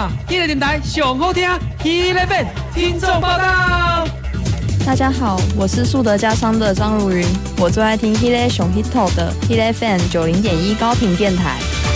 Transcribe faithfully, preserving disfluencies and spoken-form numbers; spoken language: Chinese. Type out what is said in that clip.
啊，迄个电台上好听，迄个粉听众报道。 大家好，我是树德家商的张如云，我最爱听迄个上 hit 的迄个 F M 九零点一高频电台。